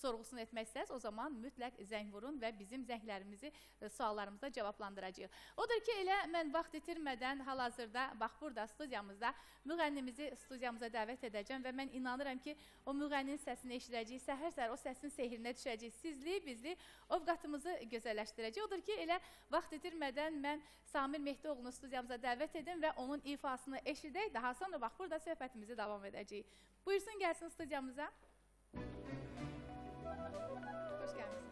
sorğusunu etmək istərsiniz, o zaman mütləq zəng vurun və bizim zənglərimizi suallarımızda cavablandıracağıq. Odur ki, elə mən vaxt itirmədən hal-hazırda, bax burada studiyamızda müğənnimizi studiyamıza dəvət edəcəm və mən inanıram ki, o müğənninin səsini eşidəcəyik, səhər-səhər o səsin sehrinə düşəcəyik, sizli, bizli ovqatımızı gözəlləşdirəcək. Odur ki, elə vaxt itirmədən mən Samir Mehdioğlu'nu studiyamıza dəvət edim və onun ifasını eşidək. Daha sonra bax burada söhbətimizi davam edəcəyik. Buyursun, gəlsin studiyamıza. Hoş gəlmişsiniz.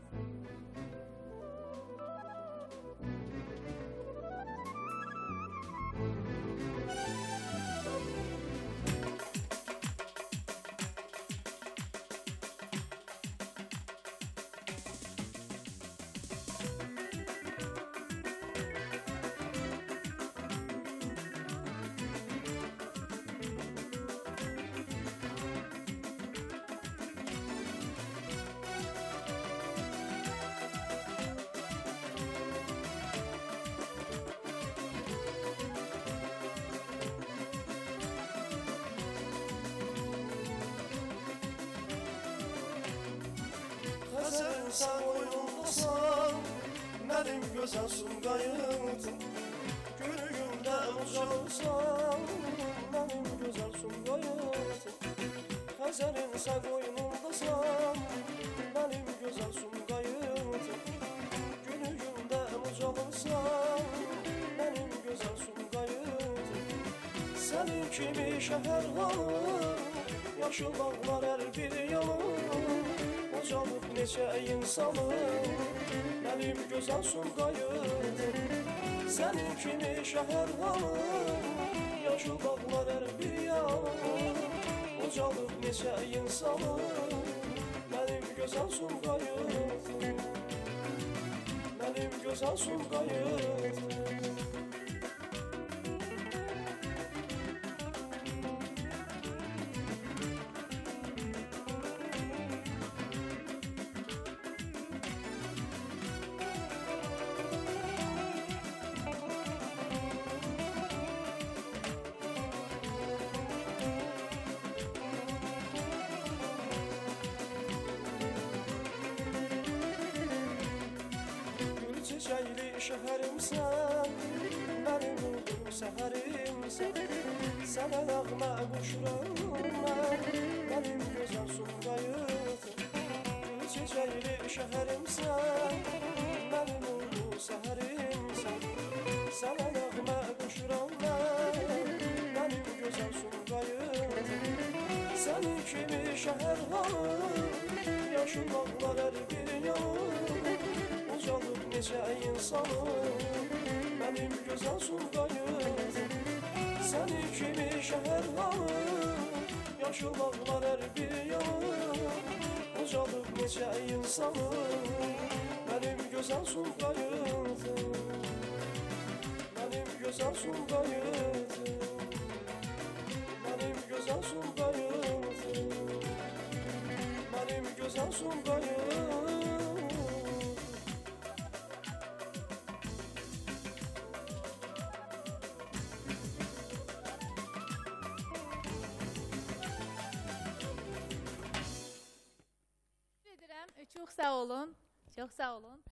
Sen oyundasan, benim güzel Sumqayıtım. Günüyümdə ucalsan, benim güzel Sumqayıtım. Xəzərin sən oyunundasan, benim güzel Sumqayıtım. Günüyümdə ucalsan, benim güzel Sumqayıtım. Sənin kimi şəhər var, yaşıl bağlar hər bir yanım. Ocalıb neçə insanım, mənim gözəl Sumqayıtım. Sənin kimi şəhər var, yaşıl bağlar hər bir yanım. Ocalıb neçə insanım, mənim gözəl Sumqayıtım. Mənim gözəl Sumqayıtım. Çiçəkli şəhərimsən, mənim uldum səhərimsən. Sənə nəğmə quşuram mən, mənim gözəl Sumqayıtım. Çiçəkli şəhərimsən, mənim uldum səhərimsən. Sənə nəğmə quşuram mən, mənim gözəl Sumqayıtım. Sənin kimi şəhər var, yaşıl bağlar hər bir yanım. Ocalıb neçə insanım, mənim gözəl Sumqayıtım. Sənin kimi şəhər var, yaşıl bağlar hər bir yanım. Ocalıb neçə insanım, mənim gözəl Sumqayıtım. Mənim gözəl Sumqayıtım. Mənim gözəl Sumqayıtım. Mənim gözəl Sumqayıtım. Çox sağ olun. Çox sağ olun.